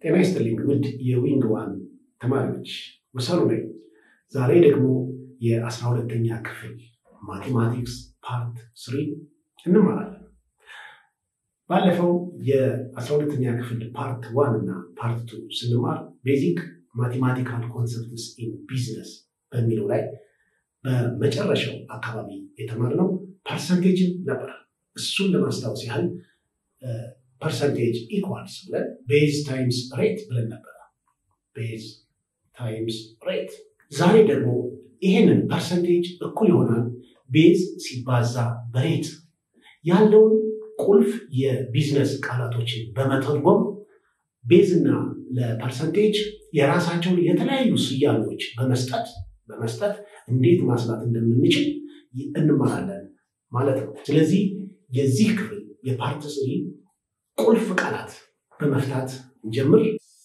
ጤና ይስጥልኝ ውድ የዊንግ ዋን ተማሪዎች ወሰኑ ነኝ። ዛሬ ደግሞ የ12ኛ ክፍል ማቴማቲክስ ፓርት 3 እንማራለን። ባለፈው የ12ኛ ክፍል ፓርት 1 እና ፓርት 2 ስንማር ቤዚክ ማቴማቲካል ኮንሰፕትስ ኢን ቢዝነስ በሚለው ላይ በመጨረሻው አካባቢ የተማርነው ፐርሰንቴጅ ነበር። እሱን ለማስታወስ ያህል percentage equals base times rate ብለን ነበር። base times rate ዛሬ ደግሞ ይሄንን percentage እኩል ይሆናል base ሲባዛ በሬት ያለውን ቁልፍ የቢዝነስ ቃላቶችን በመተርጎም base እና ለፐርሰንቴጅ የራሳቸውን የተለያዩ ስያሜዎች በመስጠት እንዴት ማስላት እንደምንችል እንማራለን ማለት ነው። ስለዚህ የዚህ ክፍል የፓርት 3 ቁልፍ ቃላት በመፍታት እንጀምር።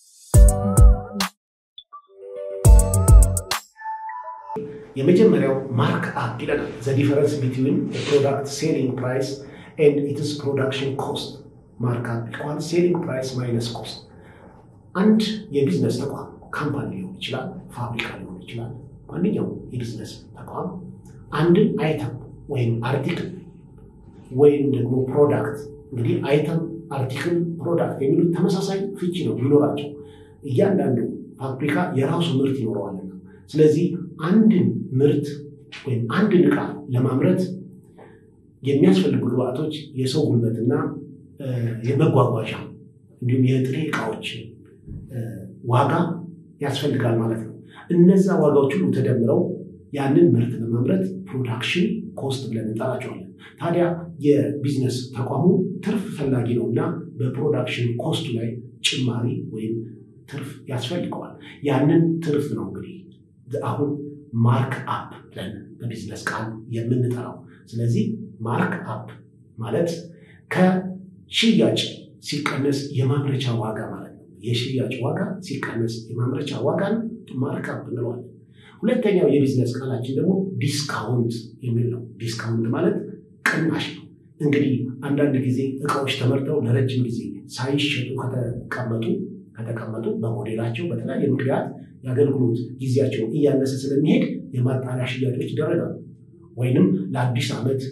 የመጀመሪያው ማርክ አፕ ይላል። the difference between the product selling price and its production cost. ማርክ አፕ equals selling price minus cost. አንድ የቢዝነስ ተቋም ካምፓኒ ሊሆን ይችላል፣ ፋብሪካ ሊሆን ይችላል፣ ማንኛውም የቢዝነስ ተቋም አንድን አይተም ወይም አርቲክል ወይም ደግሞ ፕሮዳክት እንግዲህ አይተም አርቲክል ፕሮዳክት የሚሉት ተመሳሳይ ፍቺ ነው የሚኖራቸው። እያንዳንዱ ፋብሪካ የራሱ ምርት ይኖረዋልና ስለዚህ አንድን ምርት ወይም አንድን ዕቃ ለማምረት የሚያስፈልጉ ግብአቶች የሰው ጉልበትና የመጓጓዣ እንዲሁም የጥሬ ዕቃዎች ዋጋ ያስፈልጋል ማለት ነው። እነዛ ዋጋዎች ሁሉ ተደምረው ያንን ምርት ለማምረት ፕሮዳክሽን ኮስት ብለን እንጠራቸዋለን። ታዲያ የቢዝነስ ተቋሙ ትርፍ ፈላጊ ነውና በፕሮዳክሽን ኮስቱ ላይ ጭማሪ ወይም ትርፍ ያስፈልገዋል። ያንን ትርፍ ነው እንግዲህ አሁን ማርክ አፕ ብለን በቢዝነስ ቃል የምንጠራው። ስለዚህ ማርክ አፕ ማለት ከሽያጭ ሲቀነስ የማምረቻ ዋጋ ማለት ነው። የሽያጭ ዋጋ ሲቀነስ የማምረቻ ዋጋን ማርክ አፕ እንለዋለን። ሁለተኛው የቢዝነስ ቃላችን ደግሞ ዲስካውንት የሚል ነው። ዲስካውንት ማለት ቅናሽ ነው። እንግዲህ አንዳንድ ጊዜ ዕቃዎች ተመርተው ለረጅም ጊዜ ሳይሸጡ ከተቀመጡ በሞዴላቸው በተለያየ ምክንያት የአገልግሎት ጊዜያቸው እያነሰ ስለሚሄድ የማጣሪያ ሽያጮች ይደረጋሉ። ወይንም ለአዲስ ዓመት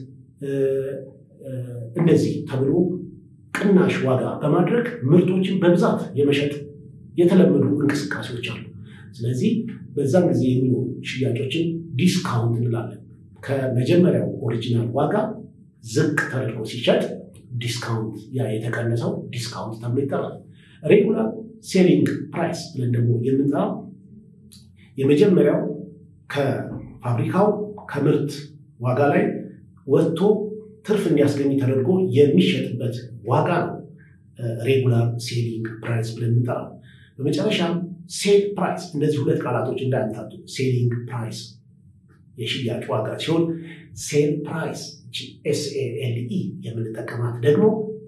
እንደዚህ ተብሎ ቅናሽ ዋጋ በማድረግ ምርቶችን በብዛት የመሸጥ የተለመዱ እንቅስቃሴዎች አሉ። ስለዚህ በዛም ጊዜ የሚኖሩ ሽያጮችን ዲስካውንት እንላለን። ከመጀመሪያው ኦሪጂናል ዋጋ ዝቅ ተደርጎ ሲሸጥ ዲስካውንት ያ የተቀነሰው ዲስካውንት ተብሎ ይጠራል። ሬጉላር ሴሊንግ ፕራይስ ብለን ደግሞ የምንጠራው የመጀመሪያው ከፋብሪካው ከምርት ዋጋ ላይ ወጥቶ ትርፍ እንዲያስገኝ ተደርጎ የሚሸጥበት ዋጋ ነው ሬጉላር ሴሊንግ ፕራይስ ብለን የምንጠራው። በመጨረሻም ሴል ፕራይስ እነዚህ ሁለት ቃላቶች እንዳንታጡ ሴሊንግ ፕራይስ የሽያጭ ዋጋ ሲሆን ሴል ፕራይስ SALE የምንጠቀማት ደግሞ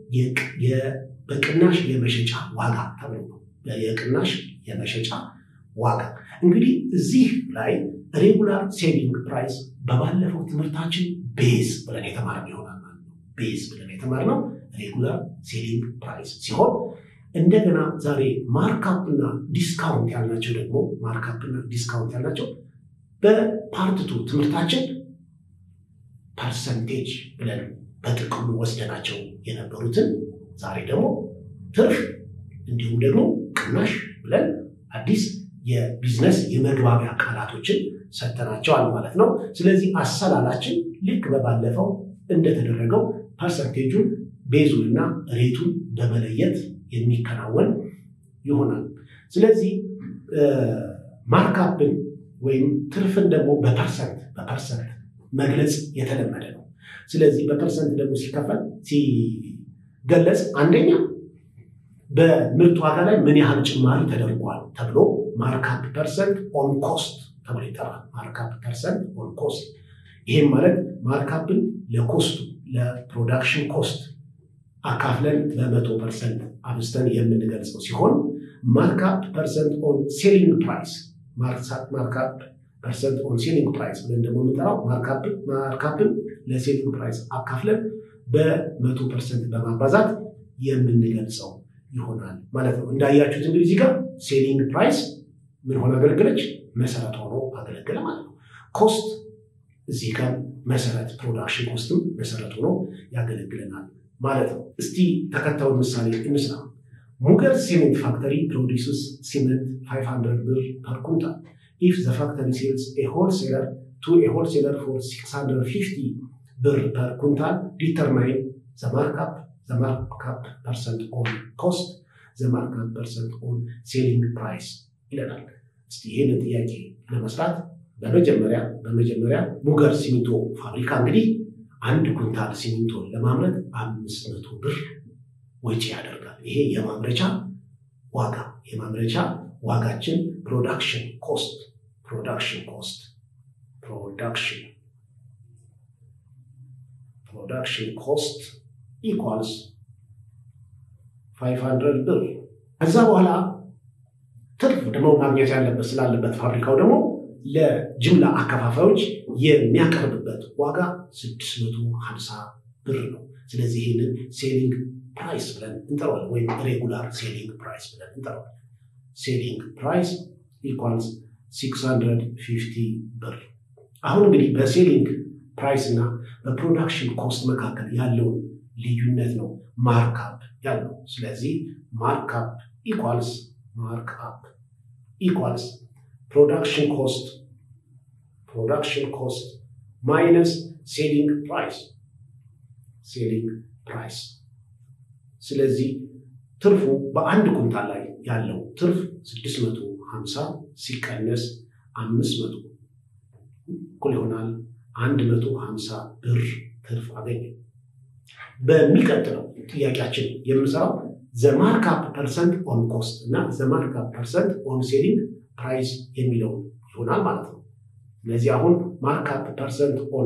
በቅናሽ የመሸጫ ዋጋ ተብሎ ነው። የቅናሽ የመሸጫ ዋጋ እንግዲህ እዚህ ላይ ሬጉላር ሴሊንግ ፕራይስ በባለፈው ትምህርታችን ቤዝ ብለን የተማርነው ይሆናል ማለት ነው። ቤዝ ብለን የተማርነው ሬጉላር ሴሊንግ ፕራይስ ሲሆን እንደገና ዛሬ ማርክአፕ እና ዲስካውንት ያልናቸው ደግሞ ማርክአፕ እና ዲስካውንት ያልናቸው በፓርት 2 ትምህርታችን ፐርሰንቴጅ ብለን በጥቅሉ ወስደናቸው የነበሩትን ዛሬ ደግሞ ትርፍ እንዲሁም ደግሞ ቅናሽ ብለን አዲስ የቢዝነስ የመግባቢያ ቃላቶችን ሰጥተናቸዋል ማለት ነው። ስለዚህ አሰላላችን ልክ በባለፈው እንደተደረገው ፐርሰንቴጁን ቤዙንና ሬቱን በመለየት የሚከናወን ይሆናል። ስለዚህ ማርክአፕን ወይም ትርፍን ደግሞ በፐርሰንት መግለጽ የተለመደ ነው። ስለዚህ በፐርሰንት ደግሞ ሲገለጽ አንደኛ በምርት ዋጋ ላይ ምን ያህል ጭማሪ ተደርጓል ተብሎ ማርክአፕ ፐርሰንት ኦን ኮስት ተብሎ ይጠራል። ማርክአፕ ፐርሰንት ኦን ኮስት ይሄም ማለት ማርክአፕን ለኮስቱ ለፕሮዳክሽን ኮስት አካፍለን በ100% አብስተን የምንገልጸው ሲሆን ማርክአፕ ፐርሰንት ኦን ሴሊንግ ፕራይስ ማርክአፕ ፐርሰንት ኦን ሴሊንግ ፕራይስ ብለን ደግሞ የምንጠራው ማርክአፕን ለሴሊንግ ፕራይስ አካፍለን በ100% በማባዛት የምንገልጸው ይሆናል ማለት ነው እንዳያችሁት እንግዲህ እዚህ ጋር ሴሊንግ ፕራይስ ምን ሆነ አገለገለች መሰረት ሆኖ አገለገለ ማለት ነው ኮስት እዚህ ጋር መሰረት ፕሮዳክሽን ኮስትም መሰረት ሆኖ ያገለግለናል ማለት ነው እስቲ ተከታዩን ምሳሌ እንስራ ሙገር ሲሜንት ፋክተሪ produces cement 500 ብር per quintal if the factory sells a wholesaler to a wholesaler for 650 ብር per quintal determine the markup percent on cost the markup percent on selling price ይላል እስቲ ይሄን ጥያቄ ለመስራት በመጀመሪያ ሙገር ሲሚንቶ ፋብሪካ እንግዲህ አንድ ኩንታል ሲሚንቶ ለማምረት 500 ብር ወጪ ያደርጋል ይሄ የማምረቻ ዋጋችን production cost equals 500 ብር ከዛ በኋላ ትርፍ ደግሞ ማግኘት ያለበት ስላለበት ፋብሪካው ደግሞ ለጅምላ አከፋፋዮች የሚያቀርብበት ዋጋ 650 ብር ነው ስለዚህ ይሄንን ሴሊንግ ፕራይስ ብለን እንጠራዋለን ወይ ሬጉላር ሴሊንግ ፕራይስ ብለን እንጠራዋለን ሴሊንግ ፕራይስ equals 650 ብር አሁን እንግዲህ በሴሊንግ ፕራይስ እና በፕሮዳክሽን ኮስት መካከል ያለው ልዩነት ነው ማርክአፕ ያለው ስለዚህ ማርክአፕ equals production cost minus selling price ስለዚህ ትርፉ በአንድ ኩንታል ላይ ያለው ትርፍ 650 ሲቀነስ 500 እኩል ይሆናል 150 ብር ትርፍ አገኘ በሚቀጥለው ጥያቄያችን የምንሰራው the markup percent on cost እና the markup percent on selling price የሚለው ይሆናል ማለት ነው ስለዚህ አሁን markup percent on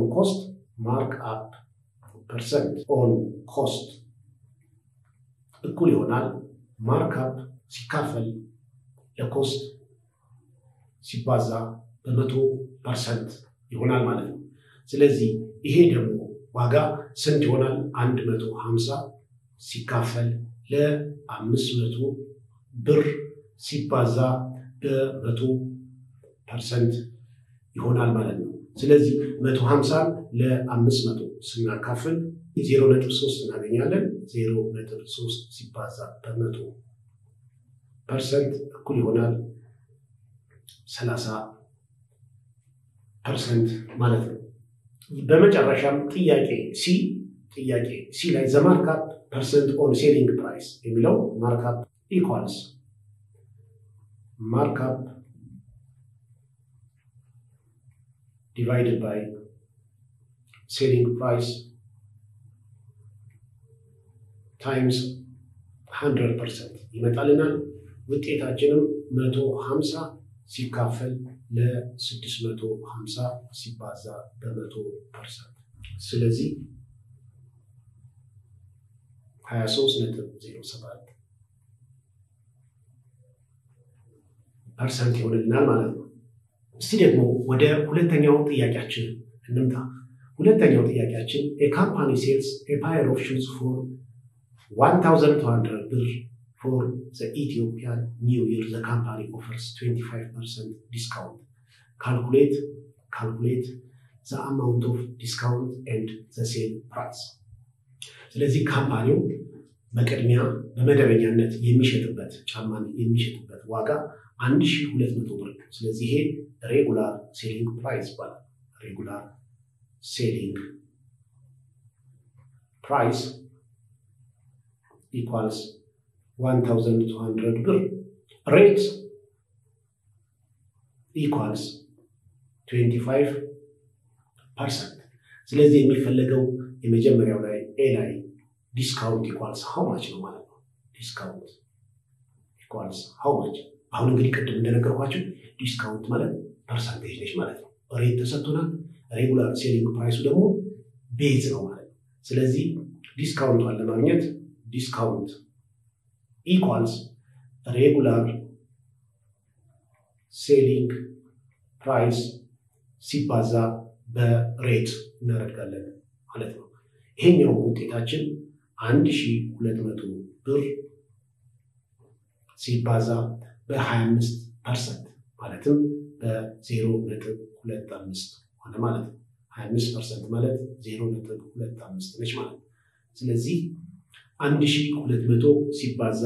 cost እኩል ይሆናል markup ሲካፈል ለኮስት ሲባዛ በ100% ይሆናል ማለት ነው ስለዚህ ይሄ ደግሞ ዋጋ ስንት ይሆናል 150 ሲካፈል ለ500 ብር ሲባዛ በ100% ይሆናል ማለት ነው ስለዚህ 150 ለ500 ስናካፍል 0.3 እናገኛለን 0.3 ሲባዛ በ100% እኩል ይሆናል 30% ማለት ነው በመጨረሻም ጥያቄ ሲ ላይ the markup percent on selling price የሚለው markup equals markup divided by selling price times 100% ይመጣልናል ውጤታችንም 150 ሲካፈል ለ650 ሲባዛ በ100% ስለዚህ 23.07% ይሆንልናል ማለት ነው እስቲ ደግሞ ወደ ሁለተኛው ጥያቄያችን እንምጣ ሁለተኛው ጥያቄያችን a company sells a pair of shoes for 1200 ብር for the Ethiopian New Year the company offers 25% discount calculate the amount of discount and the sale price ስለዚህ ካምፓኒው በቅድሚያ በመደበኛነት የሚሸጥበት ጫማን የሚሸጥበት ዋጋ 1200 ብር ስለዚህ ይሄ ሬጉላር ሴሊንግ ፕራይስ ባለው ሬጉላር ሴሊንግ ፕራይስ equals 1200 ብር rate equals 25% ስለዚህ የሚፈልገው የመጀመሪያው ላይ a ላይ discount equals how much ነው ማለት ነው discount equals how much አሁን እንግዲህ ቅድም እንደነገርኳችሁ ዲስካውንት ማለት ፐርሰንቴጅ ነች ማለት ነው ሬት ተሰጥቶናል ሬጉላር ሴሊንግ ፕራይሱ ደግሞ ቤዝ ነው ማለት ነው ስለዚህ ዲስካውንቱን ለማግኘት ዲስካውንት equals regular selling price ሲባዛ በሬት እናደርጋለን ማለት ነው ይሄኛው ውጤታችን 1200 ብር ሲባዛ በ25% ማለትም በ0.25 ሆነ ማለት ነው 25% ማለት 0.25 ነች ማለት ነው ስለዚህ 1200 ሲባዛ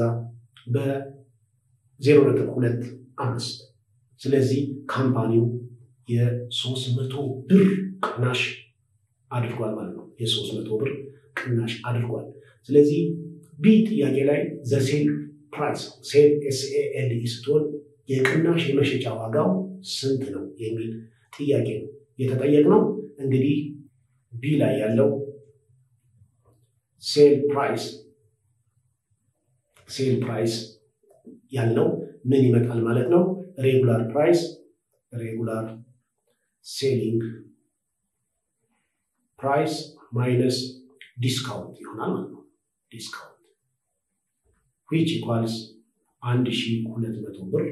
በ0.25 ስለዚህ ካምፓኒው የ300 ብር ቅናሽ አድርጓል ማለት ነው የ300 ብር ቅናሽ አድርጓል ስለዚህ ቢ ጥያቄ ላይ the sale price sale SALE ስትሆን የቅናሽ የመሸጫ ዋጋው ስንት ነው የሚል ጥያቄ ነው የተጠየቅነው እንግዲህ ቢ ላይ ያለው sale price ያለው ምን ይመጣል ማለት ነው regular selling price minus discount ይሆናል ማለት ነው discount which equals 1200 ብር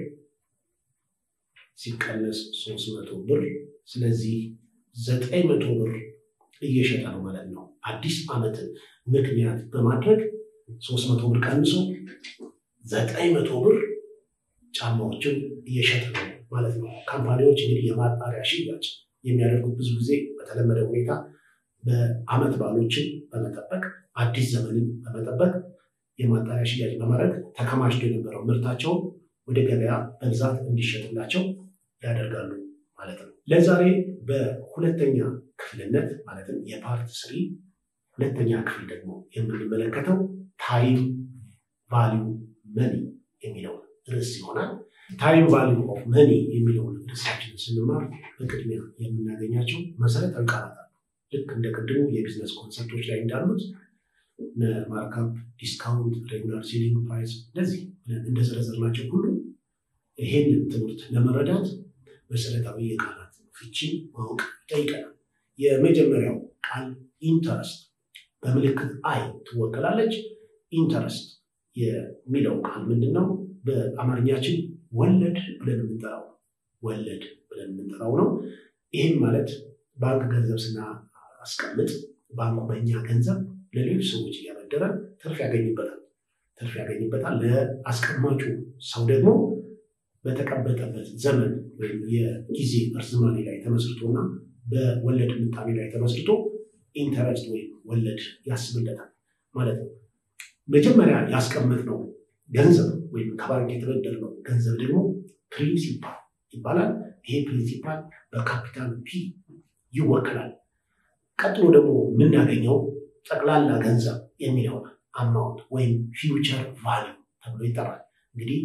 ሲቀነስ 300 ብር ስለዚህ 900 ብር እየሸጠ ነው ማለት ነው አዲስ ዓመትን ምክንያት በማድረግ 300 ብር ቀንሶ 900 ብር ጫማዎችን እየሸጠ ነው ማለት ነው ካምፓኒዎች እንግዲህ የማጣሪያ ሽያጭ የሚያደርጉት ብዙ ጊዜ በተለመደ ሁኔታ በአመት ባሎችን በመጠበቅ አዲስ ዘመንን በመጠበቅ የማጣሪያ ሽያጭ በማድረግ ተከማችቶ የነበረው ምርታቸው ወደ ገበያ በብዛት እንዲሸጥላቸው ያደርጋሉ ማለት ነው ለዛሬ በሁለተኛ ክፍልነት ማለትም የፓርት 3 ሁለተኛ ክፍል ደግሞ የምንመለከተው ታይም ቫልዩ መኒ የሚለው ርዕስ ይሆናል ታይም ቫልዩ ኦፍ መኒ የሚለው ርዕሳችንን ስንማር በቅድሚያ የምናገኛቸው መሰረታዊ ቃላት አሉ ልክ እንደ ቅድሙ የቢዝነስ ኮንሰፕቶች ላይ እንዳሉት ማርክአፕ ዲስካውንት ሬጉላር ሴሊንግ ፕራይስ እንደዚህ እንደዘረዘርናቸው ሁሉ ይሄንን ትምህርት ለመረዳት መሰረታዊ የቃላት ፍቺ ማወቅ ይጠይቀናል የመጀመሪያው ቃል ኢንተረስት በምልክት አይ ትወከላለች ኢንተረስት የሚለው ቃል ምንድነው በአማርኛችን ወለድ ብለን የምንጠራው ነው ይሄን ማለት ባንክ ገንዘብ ስናስቀምጥ ባንኩ በእኛ ገንዘብ ለሌሎች ሰዎች እያበደረ ትርፍ ያገኝበታል ለአስቀማጩ ሰው ደግሞ በተቀበጠበት ዘመን ወይም የጊዜ እርዝማኔ ላይ ተመስርቶና በወለድ ምጣኔ ላይ ተመስርቶ ኢንተረስት ወይም ወለድ ያስብለታል ማለት ነው መጀመሪያ ያስቀመጥነው ገንዘብ ወይም ከባንክ የተበደርነው ገንዘብ ደግሞ ፕሪንሲፓል ይባላል ይሄ ፕሪንሲፓል በካፒታል ፒ ይወከላል ቀጥሎ ደግሞ የምናገኘው ጠቅላላ ገንዘብ የሚለው አማውንት ወይም ፊውቸር ቫልዩ ተብሎ ይጠራል እንግዲህ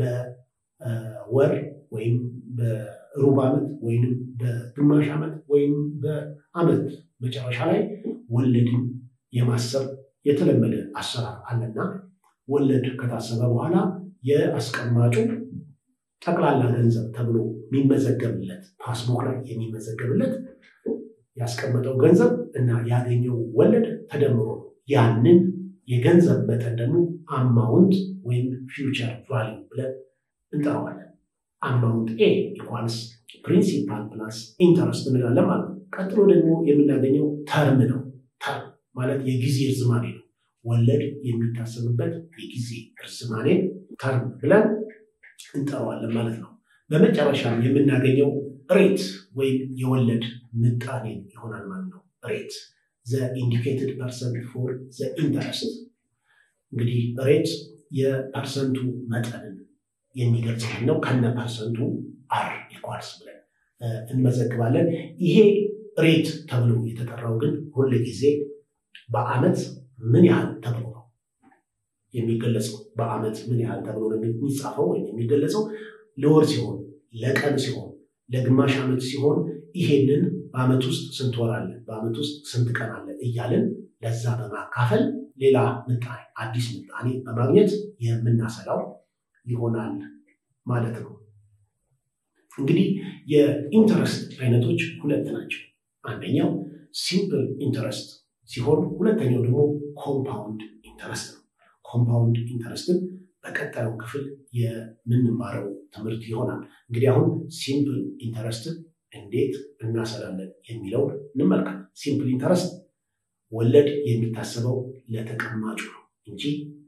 በወር ወይም በሩብ ዓመት ወይም በግማሽ ዓመት ወይም በዓመት መጨረሻ ላይ ወለድን የማሰብ የተለመደ አሰራር አለና ወለድ ከታሰበ በኋላ የአስቀማጩ ጠቅላላ ገንዘብ ተብሎ የሚመዘገብለት ፓስቡክ ላይ የሚመዘገብለት ያስቀመጠው ገንዘብ እና ያገኘው ወለድ ተደምሮ ያንን የገንዘብ መጠን ደግሞ አማውንት ወይም ፊውቸር ቫልዩ ብለን እንጠራዋለን አማውንት ኤ ኢኳልስ ፕሪንሲፓል ፕላስ ኢንተረስት እንላለን ማለት ነው ቀጥሎ ደግሞ የምናገኘው ተርም ነው ተርም ማለት የጊዜ እርዝማኔ ነው ወለድ የሚታሰብበት የጊዜ እርዝማኔ ተርም ብለን እንጠራዋለን ማለት ነው በመጨረሻም የምናገኘው ሬት ወይም የወለድ ምጣኔ ይሆናል ማለት ነው ሬት the indicated percent for the interest እንግዲህ ሬት የፐርሰንቱ መጠንን የሚገልጽ ነው ከነ ፐርሰንቱ r ኢኳልስ ብለን እንመዘግባለን ይሄ ሬት ተብሎ የተጠራው ግን ሁሉ ጊዜ በአመት ምን ያህል ተብሎ ነው የሚገለጸው በአመት ምን ያህል ተብሎ ነው የሚጻፈው ወይ የሚገለጸው ለወር ሲሆን ለቀን ሲሆን ለግማሽ ዓመት ሲሆን ይሄንን በአመት ውስጥ ስንት ወር አለ በአመት ውስጥ ስንት ቀን አለ እያልን ለዛ በማካፈል ሌላ ምጣኔ አዲስ ምጣኔ በማግኘት የምናሰላው ይሆናል ማለት ነው እንግዲህ የኢንተረስት አይነቶች ሁለት ናቸው አንደኛው ሲምፕል ኢንተረስት ሲሆን ሁለተኛው ደግሞ ኮምፓውንድ ኢንተረስት ነው ኮምፓውንድ ኢንተረስትን በቀጣዩ ክፍል የምንማረው ትምህርት ይሆናል እንግዲህ አሁን ሲምፕል ኢንተረስትን እንዴት እናሰላለን የሚለው እንመልከት ሲምፕል ኢንተረስት ወለድ የሚታሰበው ለተቀማጩ ነው እንጂ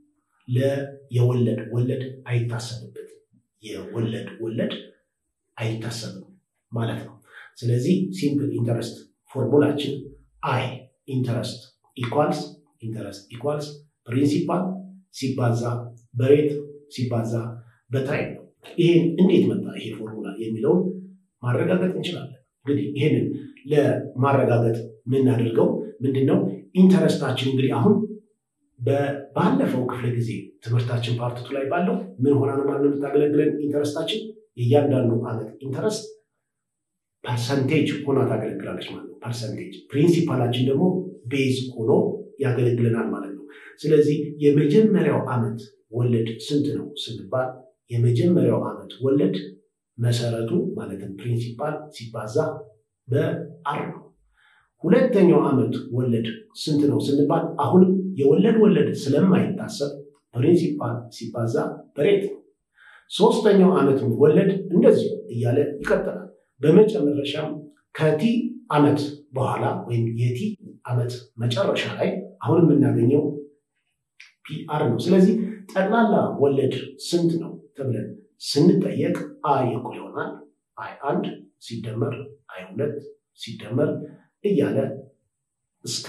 ለየወለድ ወለድ አይታሰብበት የወለድ አይታሰብም ማለት ነው ስለዚህ ሲምፕል ኢንተረስት ፎርሙላችን I interest equals principal ሲባዛ በሬት ሲባዛ በታይም ይሄን እንዴት መጣ ይሄ ፎርሙላ የሚለው ማረጋገጥ እንችላለን እንግዲህ ይሄንን ለማረጋገጥ ምን አድርገው ምንድነው ኢንተረስታችን እንግዲህ አሁን ባለፈው ክፍለ ጊዜ ትምህርታችን ፓርት 2 ላይ ባለው ምን ሆነ ነው ማለት ተታገለግለን ኢንተረስታችን የያንዳንዱ አመት ኢንተረስት ፐርሰንቴጅ ሆና ታገለግላለች ማለት ነው ፐርሰንቴጅ ፕሪንሲፓላችን ደግሞ ቤዝ ሆኖ ያገለግለናል ማለት ነው ስለዚህ የመጀመሪያው አመት ወለድ ስንት ነው ስንባል የመጀመሪያው አመት ወለድ መሰረቱ ማለትም ፕሪንሲፓል ሲባዛ በአር ሁለተኛው አመት ወለድ ስንት ነው ስንባል አሁን የወለድ ስለማይታሰብ ፕሪንሲፓል ሲባዛ በሬት ሶስተኛው አመት ወለድ እንደዚህ እያለ ይቀጥላል በመጨረሻም ከቲ አመት በኋላ ወይም የቲ አመት መጨረሻ ላይ አሁን የምናገኘው ፒአር ነው ስለዚህ ጠቅላላ ወለድ ስንት ነው ተብለን ስንጠየቅ አይ እኩል ይሆናል አይ1 ሲደመር አይ2 ሲደመር እያለ እስከ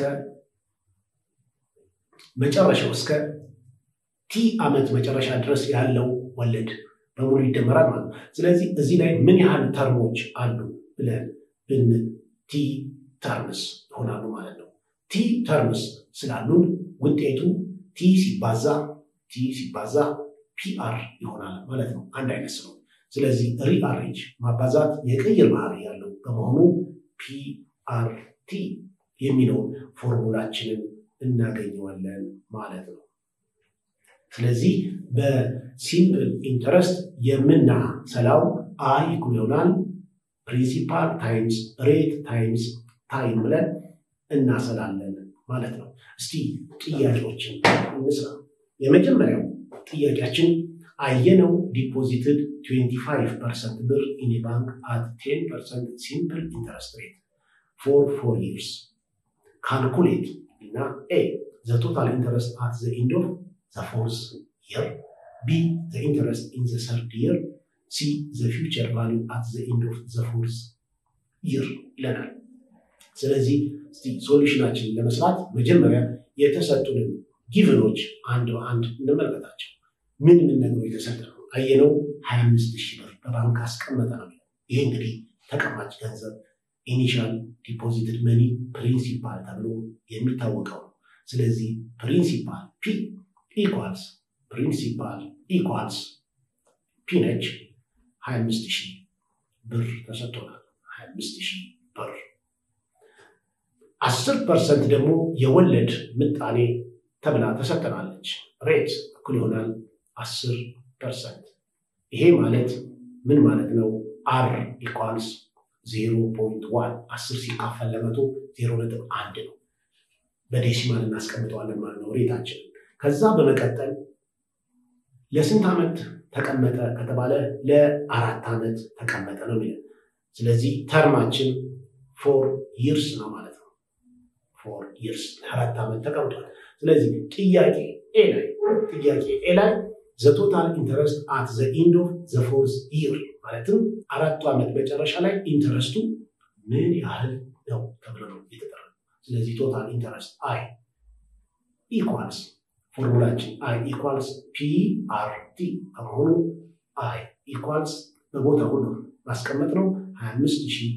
መጨረሻው እስከ ቲ አመት መጨረሻ ድረስ ያለው ወለድ በሙሉ ይደመራል ማለት ነው ስለዚህ እዚህ ላይ ምን ያህል ተርሞች አሉ ብለን ቲ ተርምስ ሆናሉ ማለት ነው ቲ ተርምስ ስላሉን ውጤቱ ቲ ሲባዛ ፒአር ይሆናል ማለት ነው አንድ አይነት ነው ስለዚህ ሪአሬንጅ ማባዛት የቀየር ባህሪ ያለው በመሆኑ ፒአርቲ የሚለው ፎርሙላችንን እናገኘዋለን ማለት ነው ስለዚህ በሲምፕል ኢንተረስት የምናሰላው አይ እኩል ይሆናል ፕሪንሲፓል ታይምስ ሬት ታይምስ ታይም ብለን እናሰላለን ማለት ነው እስቲ ጥያቄዎችን እንስራ የመጀመሪያው ጥያቄያችን አየነው ዲፖዚትድ 25% ብር in a bank at 10% simple interest rate for 4 years calculate እና A the total interest at the end of the fourth year B the interest in the third year C the future value at the end of the fourth year ይለናል ስለዚህ እስቲ ሶሉሽናችን ለመስራት መጀመሪያ የተሰጡንን ጊቨኖች አንድ እንመልከታቸው ምን ነገሮች የተሰጠው አየነው 25000 ብር በባንክ አስቀመጠ ነው ይሄ እንግዲህ ተቀማጭ ገንዘብ ኢኒሻል ዲፖዚትድ መኒ ፕሪንሲፓል ተብሎ የሚታወቀው ስለዚህ ፕሪንሲፓል P equals principal equals P ነች 25000 ብር ተሰጥቷል 25000 ብር 10% ደግሞ የወለድ ምጣኔ ተብላ ተሰጥታለች ሬት እኩል ይሆናል 10% ይሄ ማለት ምን ማለት ነው R equals 0.1 10 ሲካፈል ለመቶ 0.1 ነው በዴሲማል እናስቀምጠዋለን ማለት ነው ሬታችን ከዛ በመቀጠል ለስንት አመት ተቀመጠ ከተባለ ለ4 አመት ተቀመጠ ነው ማለት ስለዚህ ተርማችን 4 years ነው ማለት ነው 4 years 4 አመት ተቀምጧል ስለዚህ ጥያቄ ኤ ላይ the total interest at the end of the fourth year ማለትም 4 አመት መጨረሻ ላይ ኢንተረስቱ ምን ያህል ነው ተብሎ ነው የተጠራው ስለዚህ total interest I equals ፎርሙላችን I equals PRT አሁን I equals በቦታ ሁሉ ማስቀመጥ ነው 25000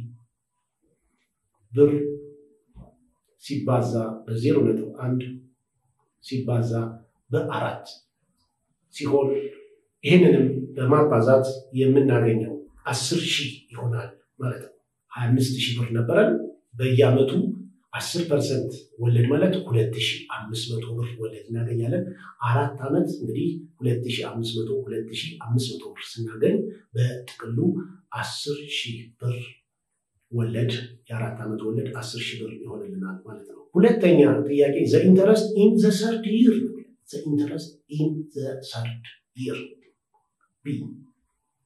ብር ሲባዛ በ0.1 ሲባዛ በ4 ሲሆን ይሄንንም በማባዛት የምናገኘው 10000 ይሆናል ማለት ነው 25000 ብር ነበረን በየአመቱ 10% ወለድ ማለት 2500 ብር ወለድ እናገኛለን 4 አመት እንግዲህ 2500 ብር ስናገኝ በጥቅሉ 10000 ብር ወለድ የ4 አመት ወለድ 10000 ብር ይሆንልናል ማለት ነው ሁለተኛ ጥያቄ the interest in the third year the interest in the third year B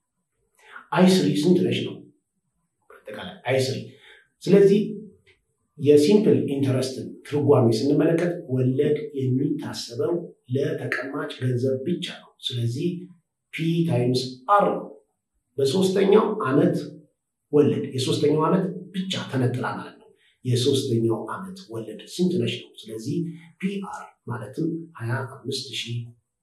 I3 ስንት ነች ነው በተቃለ I3 ስለዚህ የሲምፕል ኢንተረስት ትርጓሜ ስንመለከት ወለድ የሚታሰበው ለተቀማጭ ገንዘብ ብቻ ነው። ስለዚህ P times R ነው። በሶስተኛው ዓመት ወለድ የሶስተኛው ዓመት ብቻ ተነጥላ ማለት ነው። የሶስተኛው ዓመት ወለድ ስንት ነች ነው? ስለዚህ PR ማለትም 25000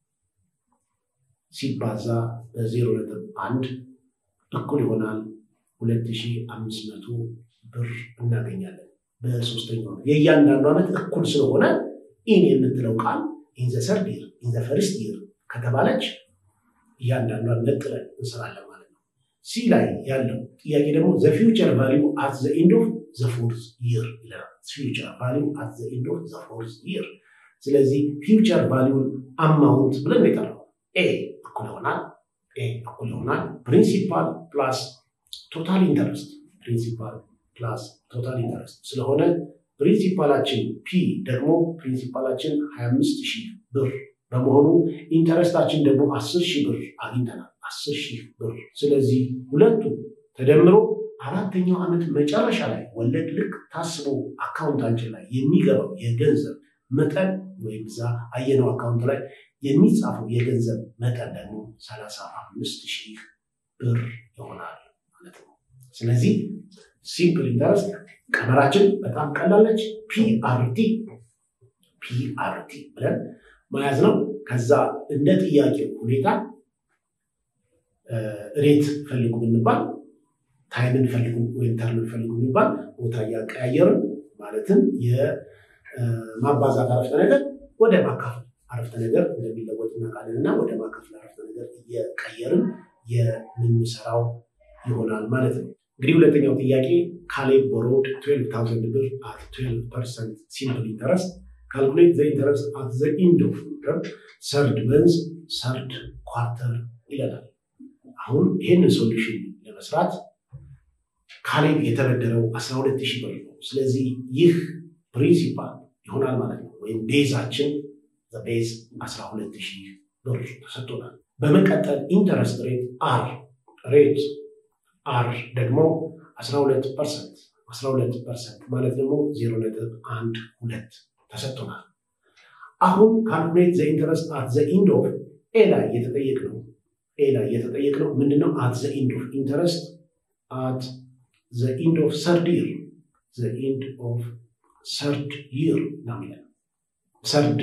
ሲባዛ በ0.1 እኩል ይሆናል 2500 ብር እናገኛለን። በሶስተኛው የእያንዳንዱ ዓመት እኩል ስለሆነ ኢን የምትለው ቃል ኢን ዘ ሰርድ ይር ኢን ዘ ፈርስት ይር ከተባለች እያንዳንዷን ነጥለን እንሰራለን ማለት ነው። ሲ ላይ ያለው ጥያቄ ደግሞ the future value at the end of the fourth year ይላል። future value at the end of the fourth year ስለዚህ future value amount ብለን እንጠራው a እኩል ይሆናል principal plus total interest principal plus total interest ስለሆነ ፕሪንሲፓላችን P ደግሞ ፕሪንሲፓላችን 25000 ብር በመሆኑ ኢንተረስታችን ደግሞ 10000 ብር አግኝተናል። 10000 ብር ስለዚህ ሁለቱ ተደምሮ አራተኛው ዓመት መጨረሻ ላይ ወለድ ልክ ታስቦ አካውንታችን ላይ የሚገባው የገንዘብ መጠን ወይም ዛ አየነው አካውንት ላይ የሚጻፈው የገንዘብ መጠን ደግሞ 35000 ብር ይሆናል ማለት ነው። ስለዚህ ሲምፕል ኢንተረስት ቀመራችን በጣም ቀላል ነች። PRT ብለን መያዝ ነው። ከዛ እንደ ጥያቄው ሁኔታ ሬት ፈልጉ ብንባል ታይምን ፈልጉ ወይ ተርምን ፈልጉ ብንባል ቦታ ያቀያየርን ማለትም የማባዛት አረፍተ ነገር ወደ ማካፈል አረፍተ ነገር እንደሚለወጥ እናውቃለንና ወደ ማካፈል አረፍተ ነገር እየቀየርን የምንሰራው ይሆናል ማለት ነው። እንግዲህ ሁለተኛው ጥያቄ ካሌብ borrowed 12000 ብር at 12% simple interest calculate the interest at the end of the third month third quarter ይላል። አሁን ይሄንን ሶሉሽን ለመስራት ካሌብ የተበደረው 12000 ብር ነው። ስለዚህ ይህ ፕሪንሲፓል ይሆናል ማለት ነው። ወይም ቤዛችን the base 12000 ብር ተሰጥቶናል። በመቀጠል ኢንተረስት ሬት R ደግሞ 12% ማለት ደግሞ 0.12 ተሰጥቶናል። አሁን ካልኩሌት ዘ ኢንተረስት at the end of A ላይ የተጠየቅነው ምንድነው? at the end of interest at the end of third year ነው የሚለው third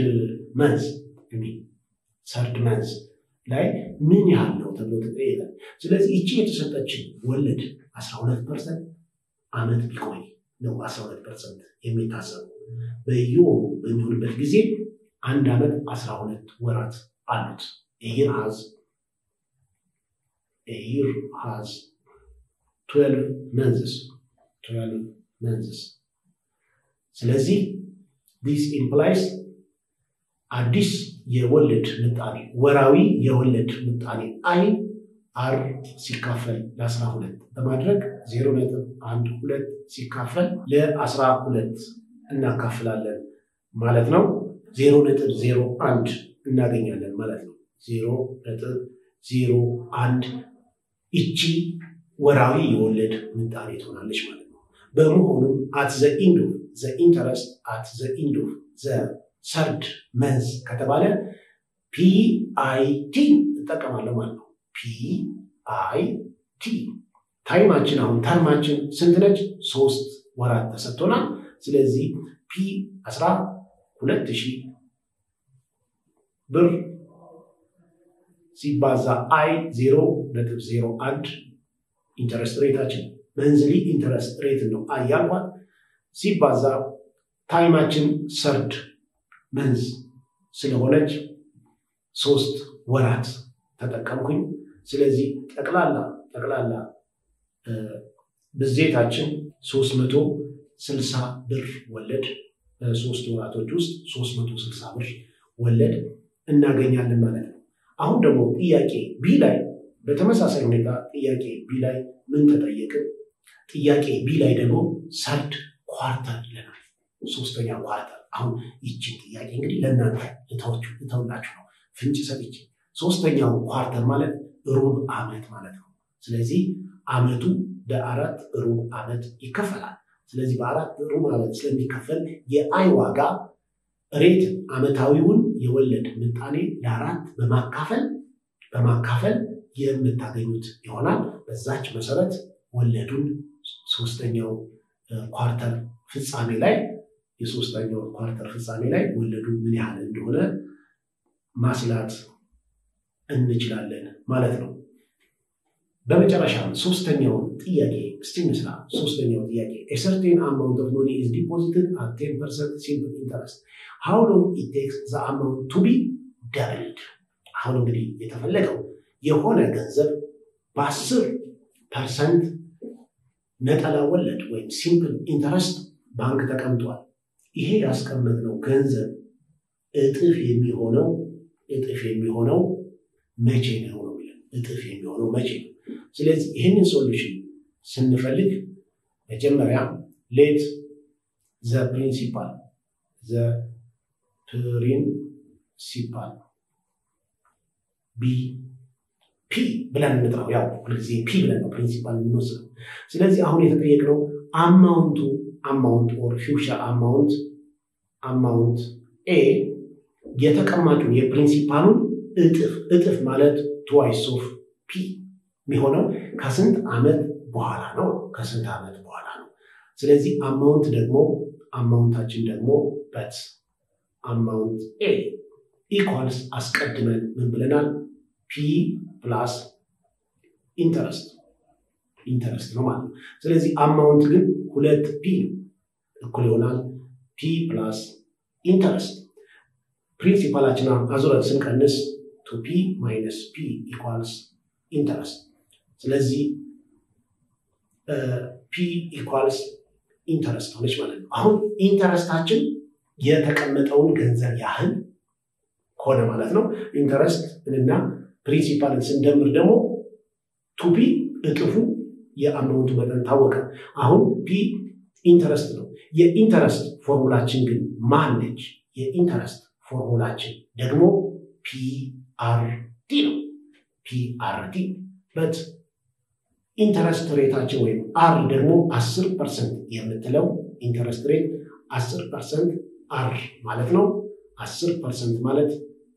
month ላይ ምን ያህል ነው ተብሎ ተጠየቀ። ስለዚህ እቺ የተሰጠችን ወለድ 12% ዓመት ቢቆይ ነው 12% የሚታሰበው። በየወሩ በሚሆንበት ጊዜ አንድ ዓመት 12 ወራት አሉት። a year has 12 months ስለዚህ this implies አዲስ የወለድ ምጣኔ ወራዊ የወለድ ምጣኔ አይ R ሲካፈል ለ12 በማድረግ 0.12 ሲካፈል ለ12 እናካፍላለን ማለት ነው። 0.01 እናገኛለን ማለት ነው። 0.01 እቺ ወራዊ የወለድ ምጣኔ ትሆናለች ማለት ነው። በመሆኑም at the end of the interest at the end of the third month ከተባለ PIT ተጠቀማለሁ ማለት ነው። PIT ታይማችን አሁን ተርማችን ስንት ነች? 3 ወራት ተሰጥቶናል። ስለዚህ P 12000 ብር ሲባዛ I 0.01 ኢንተረስት ሬታችን መንዝሊ ኢንተረስት ሬት ነው I ያልኳት ሲባዛ ታይማችን ሰርድ መንዝ ስለሆነች 3 ወራት ተጠቀምኩኝ። ስለዚህ ጠቅላላ ብዜታችን 360 ብር ወለድ በ3 ወራቶች ውስጥ 360 ብር ወለድ እናገኛለን ማለት ነው። አሁን ደግሞ ጥያቄ ቢ ላይ በተመሳሳይ ሁኔታ ጥያቄ ቢ ላይ ምን ተጠየቀ? ጥያቄ ቢ ላይ ደግሞ ሰርድ ኳርተር ይለናል። ሶስተኛ ኳርተር። አሁን ይቺን ጥያቄ እንግዲህ ለእናንተ ልተውላችሁ ነው ፍንጭ ሰጥቼ። ሶስተኛው ኳርተር ማለት ሩብ ዓመት ማለት ነው። ስለዚህ ዓመቱ በ4 ሩብ ዓመት ይከፈላል። ስለዚህ በአራት ሩብ ዓመት ስለሚከፈል የአይ ዋጋ ሬት ዓመታዊውን የወለድ ምጣኔ ለአራት በማካፈል የምታገኙት ይሆናል። በዛች መሰረት ወለዱን ሶስተኛው ኳርተር ፍጻሜ ላይ የሶስተኛው ኳርተር ፍጻሜ ላይ ወለዱ ምን ያህል እንደሆነ ማስላት እንችላለን ማለት ነው። በመጨረሻም ሶስተኛው ጥያቄ እስቲ እንስራ። ሶስተኛው ጥያቄ a certain amount of money is deposited at 10% simple interest. How long it takes the amount to be doubled? አሁን እንግዲህ የተፈለገው የሆነ ገንዘብ በ10% ነጠላ ወለድ ወይም ሲምፕል ኢንተረስት ባንክ ተቀምጧል። ይሄ ያስቀመጥነው ገንዘብ እጥፍ የሚሆነው መቼ ነው? እጥፍ የሚሆነው መቼ ነው? ስለዚህ ይሄንን ሶሉሽን ስንፈልግ መጀመሪያ let the principal be p ብለን እንጥራው። ያው ሁልጊዜ p ብለን ነው ፕሪንሲፓል እንወስደው። ስለዚህ አሁን የተጠየቅነው አማውንት or future amount a የተቀማጩን የፕሪንሲፓሉን እጥፍ ማለት twice of p የሚሆነው ከስንት ዓመት በኋላ ነው? ስለዚህ አማውንታችን ደግሞ but amount a equals አስቀድመን ምን ብለናል? p plus interest ነው ማለት ነው። ስለዚህ አማውንት ግን 2p እኩል ይሆናል p plus interest። ፕሪንሲፓላችን አዙረን ስንቀንስ 2p minus p equals interest። ስለዚህ p equals interest ሆነች ማለት ነው። አሁን ኢንተረስታችን የተቀመጠውን ገንዘብ ያህል ሆነ ማለት ነው። ኢንተረስት እና ፕሪንሲፓልን ስንደምር ደግሞ 2p እጥፉ የአማውንቱ መጠን ታወቀ። አሁን p ኢንተረስት ነው። የኢንተረስት ፎርሙላችን ግን ማን ነች? የኢንተረስት ፎርሙላችን ደግሞ PRT ነው። PRT በት ኢንተረስት ሬታችን ወይም R ደግሞ 10% የምትለው ኢንተረስት ሬት 10% R ማለት ነው። 10% ማለት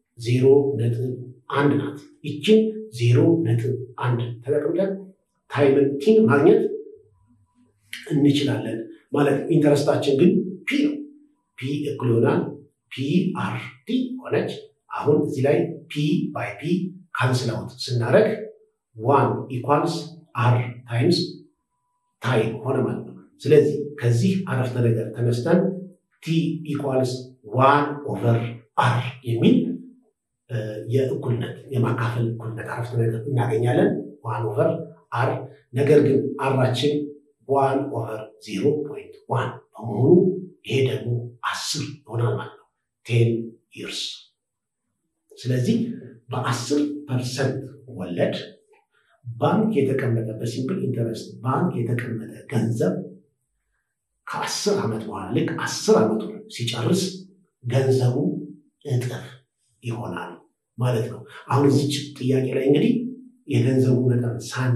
0.1 ናት። እቺን 0.1 ተጠቅመን ታይምን ቲን ማግኘት እንችላለን ማለት ነው። ኢንተረስታችን ግን P ነው። P እኩል ይሆናል PRT ሆነች። አሁን እዚህ ላይ P by P ካንስል አውት ስናደርግ 1 equals R times time ሆነ ማለት ነው። ስለዚህ ከዚህ አረፍተ ነገር ተነስተን T equals 1 over R የሚል የማካፈል እኩልነት አረፍተ ነገር እናገኛለን። 1 over R ነገር ግን Rአችን 1 over 0.1 በመሆኑ ይሄ ደግሞ 10 ይሆናል ማለት ነው። 10 years። ስለዚህ በ10% ወለድ ባንክ የተቀመጠ በሲምፕል ኢንተረስት ባንክ የተቀመጠ ገንዘብ ከ10 ዓመት በኋላ ልክ 10 ዓመቱን ሲጨርስ ገንዘቡ እጥፍ ይሆናል ማለት ነው። አሁን እዚህ ጥያቄ ላይ እንግዲህ የገንዘቡ መጠን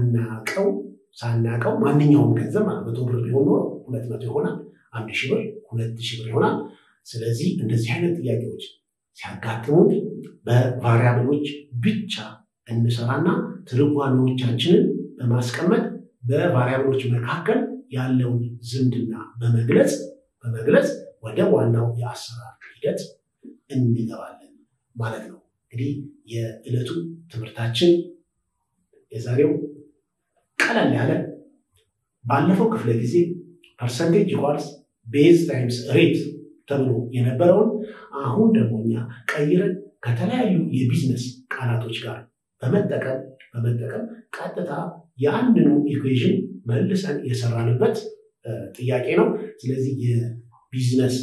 ሳናቀው ማንኛውም ገንዘብ ማለት 100 ብር ቢሆን ኖሮ 200 ይሆናል፣ 1000 ብር 2000 ብር ይሆናል። ስለዚህ እንደዚህ አይነት ጥያቄዎች ሲያጋጥሙን በቫሪያብሎች ብቻ እንሰራና ትርጓሜዎቻችንን በማስቀመጥ በቫሪያብሎች መካከል ያለውን ዝምድና በመግለጽ ወደ ዋናው የአሰራር ሂደት እንገባለን ማለት ነው። እንግዲህ የዕለቱ ትምህርታችን የዛሬው ቀለል ያለ ባለፈው ክፍለ ጊዜ percentage equals base times rate ተብሎ የነበረውን አሁን ደግሞ እኛ ቀይረን ከተለያዩ የቢዝነስ ቃላቶች ጋር በመጠቀም ቀጥታ ያንኑ ኢኩዌሽን መልሰን የሰራንበት ጥያቄ ነው። ስለዚህ የቢዝነስ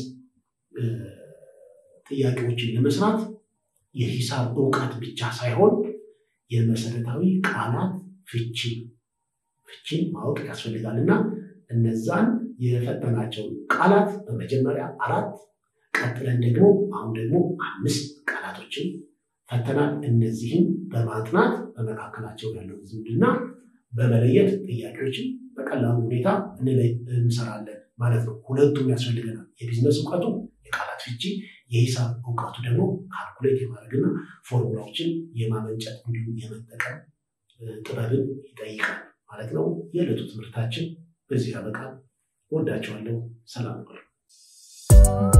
ጥያቄዎችን ለመስራት የሂሳብ ዕውቀት ብቻ ሳይሆን የመሰረታዊ ቃላት ፍቺን ማወቅ ያስፈልጋልና እነዛን የፈተናቸው ቃላት በመጀመሪያ 4 ቀጥለን ደግሞ አሁን ደግሞ 5 ቃላቶችን ፈተናል። እነዚህን በማጥናት በመካከላቸው ያለውን ዝምድና በመለየት ጥያቄዎችን በቀላሉ ሁኔታ እንሰራለን ማለት ነው ሁለቱም ያስፈልገናል የቢዝነስ ዕውቀቱ የቃላት ፍቺ የሂሳብ ዕውቀቱ ደግሞ ካልኩሌት የማድረግና ፎርሙላዎችን የማመንጨት እንዲሁም የመጠቀም ጥበብን ይጠይቃል ማለት ነው የዕለቱ ትምህርታችን በዚህ ያበቃል ወዳችኋለሁ ሰላም